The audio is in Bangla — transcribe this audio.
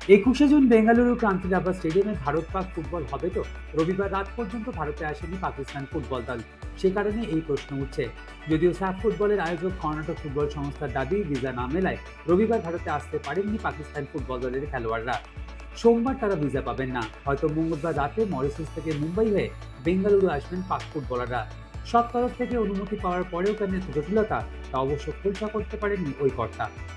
জুন বেঙ্গালুরু ক্রান্তিলাভা স্টেডিয়ামে ভারত পাক ফুটবল হবে তো? রবিবার রাত পর্যন্ত ভারতে আসেনি পাকিস্তান ফুটবল দল। সে কারণে এই প্রশ্ন উঠছে। যদিও সাফ ফুটবলের আয়োজক কর্ণাটক ফুটবল সংস্থার দাবি, ভিসা না মেলায় রবিবার ভারতে আসতে পারেননি পাকিস্তান ফুটবল দলের খেলোয়াড়রা। সোমবার তারা ভিসা পাবেন না। হয়তো মঙ্গলবার রাতে মরিশাস থেকে মুম্বাই হয়ে বেঙ্গালুরু আসবেন পাক ফুটবলাররা। সব তরফ থেকে অনুমতি পাওয়ার পরেও কেন এত জটিলতা, তা অবশ্য খোলসা করতে পারেননি ওই কর্তা।